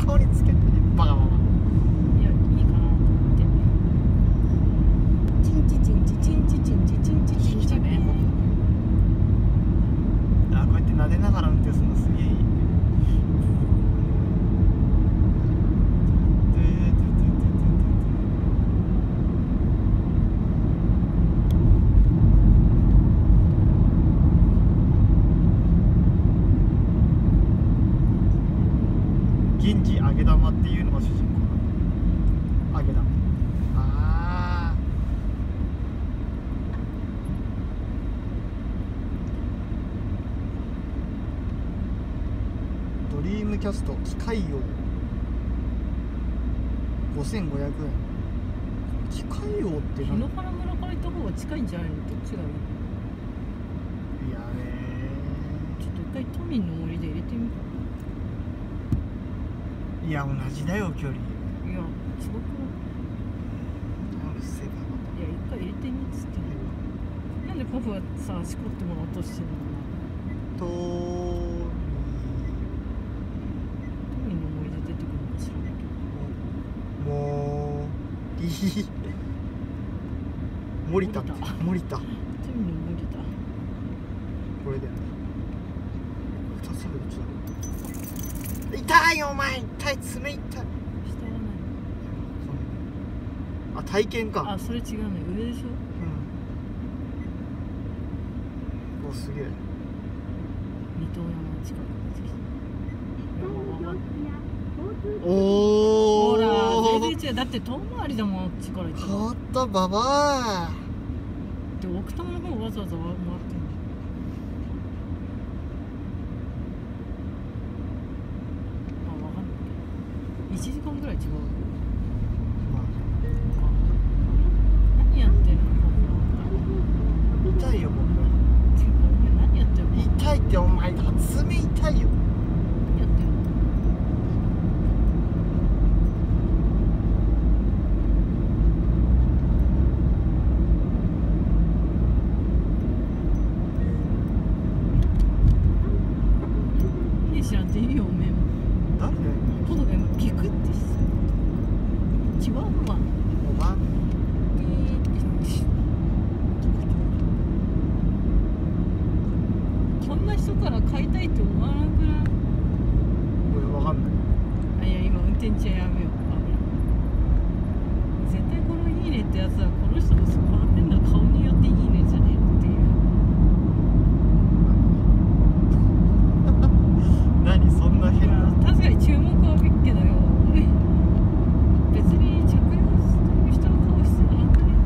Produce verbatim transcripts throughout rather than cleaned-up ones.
顔につけてね、バカバカ。 いや、いいかなと思って。チンチチンチチンチチンチチンチチンチね。 あ、こうやって撫でながら運転するのすげえいい。銀次揚げ玉っていうのが主人公なの。揚げ玉。ああ。ドリームキャスト機械王ごせんごひゃくえん。機械王って何？ 檜原村から行った方が近いんじゃないの？どっちがいい？ いやねちょっと一回都民の森で入れてみようかー。いや同じだよ距離。 な。いや、違くない？ うるせえかいや、一回入れてみっつって。なんでパフはさ、しこってもらおうとしてんのかな。 と都民の森で出てくるのか知らないけど。 もういい森田って森田都民の森だ。 これだよね。ふたつあるどっちだろう。痛いよお前、痛い、爪痛い。 下はあ、体験か。 何？あ、それ違うね。上でしょ？ うん。お、すげえ。 二等山の近くにぜひ。 おお。 ほら、全然違う。だって遠回りだもん、あっちから行ったら。 変わったババア。 で、奥多摩の方わざわざ回ってんの。あ、わかんないけど。いちじかんぐらい違う。 ま何やってんの？ あ、痛いよ僕。 ていうか、お前何やってんの？ 痛いってお前、爪痛いよ。 何やってんの？兵士なんていいよ、おめえも。 誰だよほどが今ビクってしさ。違うわ。 おばん。 こんな人から買いたいって思わなくない？ これわかんない。 あ、いや、今運転中やめよう。あ、絶対このいいねってやつはこの人のこの変な顔によっていいねじゃねえっていう。 何そんな変な。 確かに注目はびっけどよ。別に着用してる人の顔してなくね？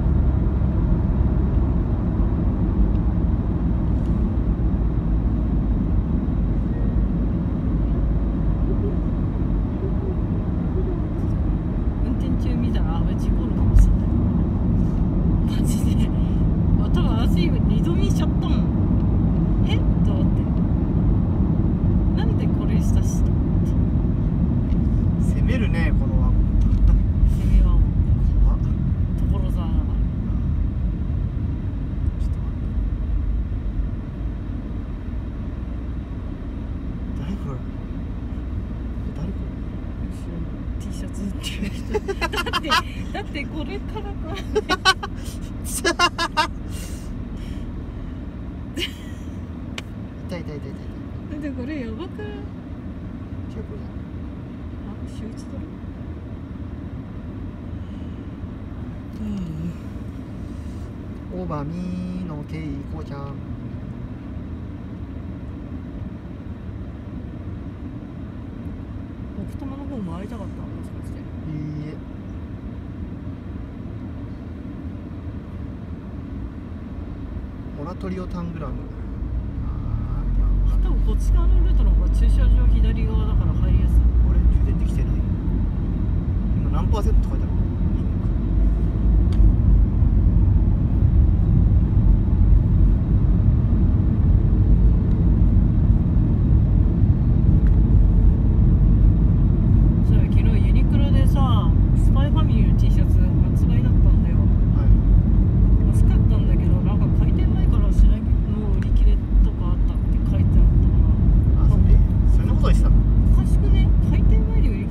運転中見たら、あ、事故るかもしれない。マジで。あ、多分私今二度見しちゃったもん。えっと思って。なんでこれしたしと思って。 攻めるねこのワゴン。 攻めはもう怖っ。 所沢だから。 ちょっと待って。誰これ。誰こ後ろの T シャツっていう人。だってだってこれからか。 れ。痛い痛い痛い痛い痛い。 だってこれやばくない？ 違うこれだ。 あ、週一ドル。 オバミのケイコちゃん。 奥多摩の方も会いたかったもしかして。 いいえ。モラトリオタングラム。ああ、 多分こっち側のルートの方が駐車場左側だから入りやすい。 俺充電できてない。今何パーセントとか書いてある。 そういえば昨日ユニクロでさ、スパイファミリーの T シャツ発売だったんだよ。 はい。 欲しかったんだけど、なんか開店前から品切れの売り切れとかあったって書いてあったから。 あ、それそんなことにしたの。 おかしくね？開店前に売り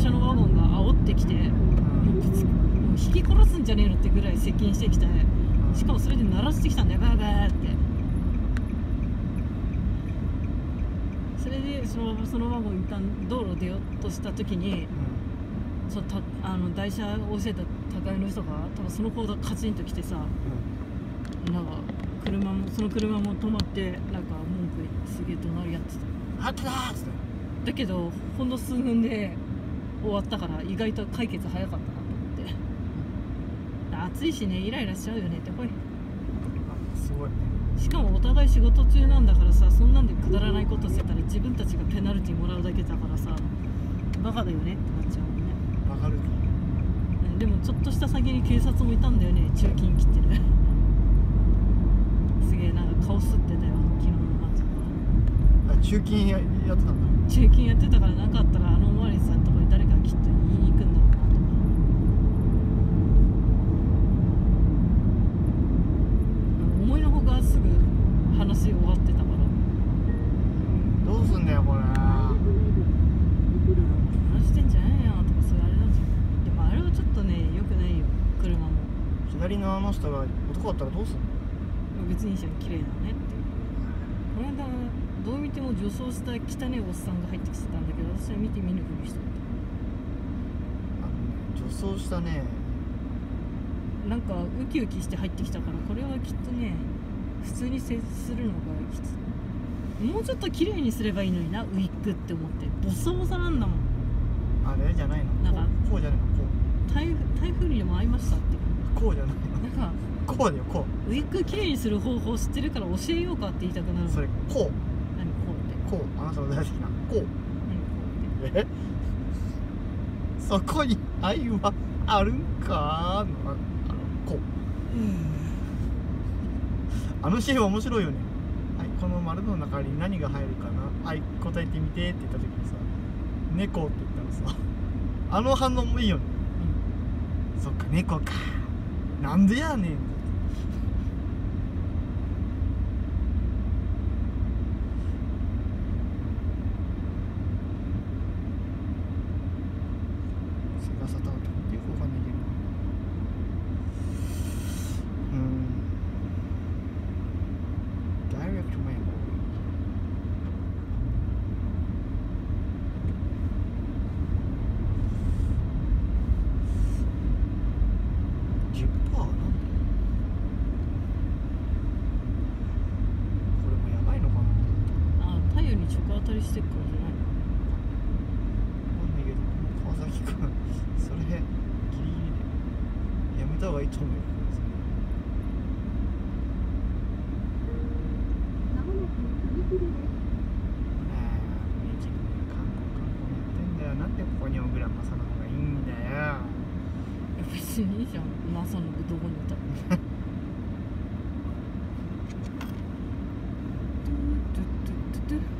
車のワゴンが煽ってきて、もうぶつもう引き殺すんじゃねえのってぐらい接近してきて、しかもそれで鳴らしてきたんだよ、バーバーって。それでそのそのワゴン一旦道路出ようとした時に、そのたあの台車を押してた高いの人が多分その子がカチンと来てさ、なんか車もその車も止まってなんか文句すげえ怒鳴り合ってた。 はってだーっつって。 だけどほんの数分で終わったから意外と解決早かったなと思って。暑いしね、イライラしちゃうよねってこい。 すごい。 しかもお互い仕事中なんだからさ、そんなんでくだらないことしてたら自分たちがペナルティもらうだけだからさ、バカだよねってなっちゃうもんね。 わかる。 でもちょっとした先に警察もいたんだよね、中金切ってるすげえなんか顔すってたよ、昨日の夏あ、中金ややってたんだ。 中金やってたからなかったらあのおまわりさんのとこに誰かが切って言いに行くんだろうなとか。思いのほかすぐ話終わってたから、 どうすんだよこれ。 話してんじゃないよとかそういうあれなんじゃない。でもあれはちょっとね良くないよ、車も。 左のあの人が男だったらどうすんの。 別に一緒に綺麗だねっていう。この間どう見ても女装した汚いおっさんが入ってきてたんだけど、私は見て見ぬふりしてあのね、女装したね。 た。なんかウキウキして入ってきたから、これはきっとね普通に接するのがきつい。もうちょっと綺麗にすればいいのにな、ウィッグって思って。ボサボサなんだもん。 あれじゃないの。 なんかこう、こうじゃないの。こ台風台風にでも会いましたって。 う。こうじゃないの。 なんかこうだよ。こウィッグ綺麗にする方法知ってるから教えようかって言いたくなるもん。 う。それこう。 何こうって。 こう。あなたの大好きな。こう。 何こうって。 え。そこに愛はあるんかーの。あのこう。あのシーン面白いよね。はい、この丸の中に何が入るかな。はい、答えてみてって言った時にさ、猫って言ったらさ、あの反応もいいよね。 うん、 そっか、猫か。なんでやねん。セガサタートってよくわかんないけど。うん。Direct Mail。じゅっパーセント なんで？これもやばいのかな。 あ、太陽に直当たりしてっからじゃないの。 わかんないけど、川崎君、それギリギリでやめた方がいいと思うよ。 まもなく踏切です。 ああ、ミキ君が韓国韓国やってんだよ。なんでここに小倉正信がいいんだよ。 いや別にいいじゃん、マサのどこにいたって。トゥトゥトゥトゥトゥ